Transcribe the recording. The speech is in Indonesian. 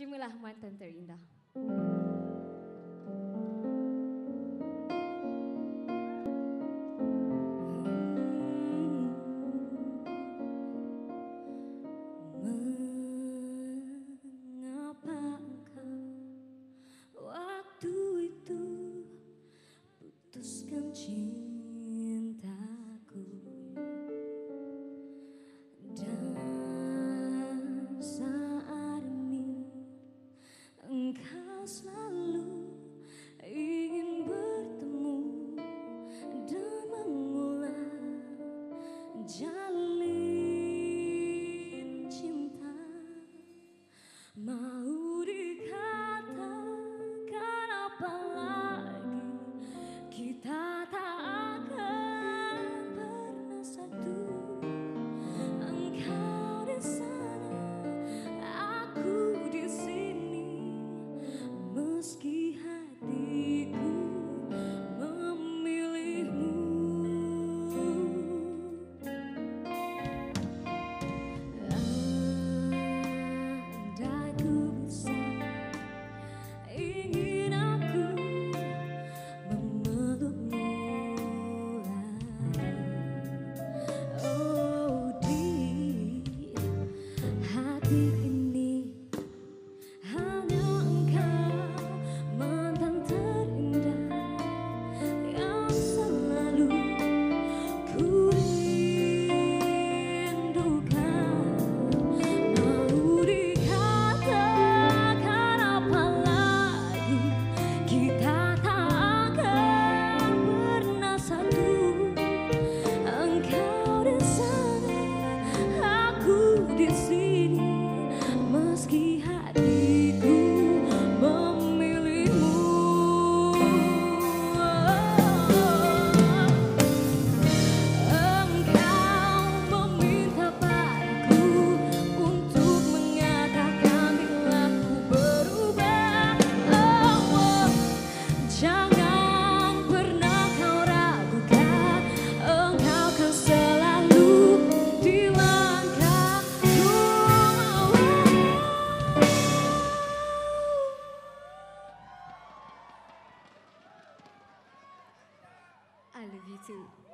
Terimalah mantan terindah. Mengapa engkau waktu itu putuskan cintaku, dan saat ini engkau selalu ingin bertemu dan mengulang jalin cinta. Mau dikatakan apa lagi, kita tak akan pernah satu. Engkau di sana, aku di sini, meski hatiku memilihmu. Andai ku bisa, ingin aku memelukmu lagi. Oh, di hati ini hanya engkau, mantan terindah yang selalu ku rindukan. Mau dikatakan apa lagi, kita tak akan pernah satu. Engkau di sana, aku di sini, meski hatiku memilihmu. Engkau meminta padaku untuk mengatakan bila ku berubah. Oh, jangan pernah kau ragukan, engkau kan selalu di langkahku. I love you too.